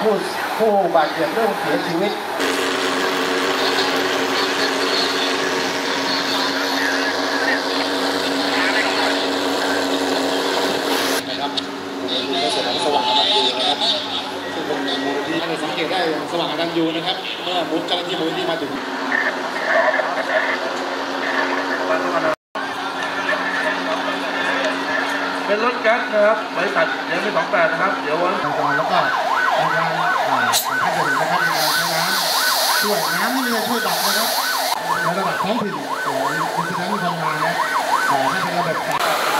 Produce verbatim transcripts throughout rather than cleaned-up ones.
ผู้ผู้บาดเจ็บเรื่องเสียชีวิตนะครับคุณก็แสดงสว่างอนันยูนะครับซึ่งเป็นมูลที่สังเกตได้สว่างอนันยูนะครับเมื่อมูลเจ้าหน้าที่มูลที่มาถึงเป็นรถแก๊สนะครับบริษัทยังไม่สองแปดนะครับเดี๋ยววันก่อนแล้วก็ในการท่านจะเห็นนะครับในการใช้น้ำช่วยน้ำนี่จะช่วยดับนะครับในระดับท้องถิ่นโอ้ยคุณจะมีความงานนะขอให้เป็นระบบ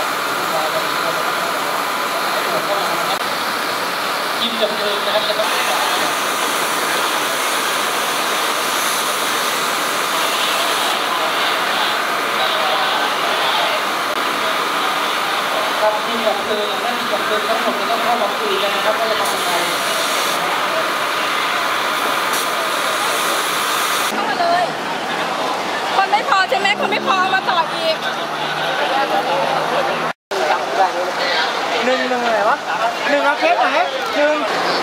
ยิมดับเพลิงนะครับครับทีมดับเพลิงนั่นทีมดับเพลิงทั้งหมดจะต้องเข้ามาคุยกันนะครับว่าจะทำยังไงเข้ามาเลยคนไม่พอใช่ไหมคนไม่พอมาต่ออีกหนึ่งหนึ่งอะไรวะหนึ่งเอาเคสไหนหนึ่ง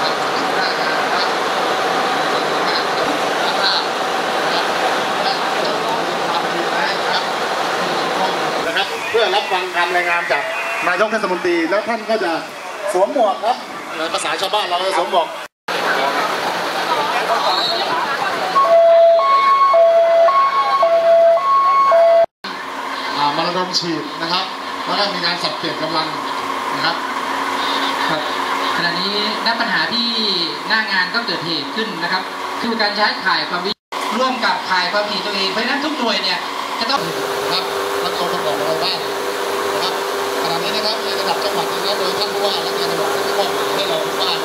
นะครับเพื่อรับฟังคำรายงานจากนายกเทศมนตรีแล้วท่านก็จะสวมหมวกครับในภาษาชาวบ้านเราจะสวมหมวกมาระดมฉีดนะครับแล้วก็มีการสับเปลี่ยนกำลังนะครับครับขณะนี้ณปัญหาที่หน้างานก็เกิดเหตุขึ้นนะครับคือการใช้ข่ายความวิร่วมกับข่ายความผิดตัวเองเพราะฉะนั้นทุกหน่วยเนี่ยจะต้องครับรับตัวประกอบอะไรบ้างนะครับขณะนี้นะครับในระดับจังหวัดนะครับโดยท่านผู้ว่าและการจังหวัดที่มอบหมายให้เราผู้ว่า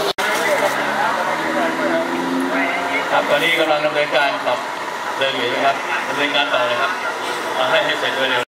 ครับตอนนี้กำลังดำเนินการครับเดินอยู่นะครับดำเนินการต่อเลยครับให้ให้เสร็จโดยเร็ว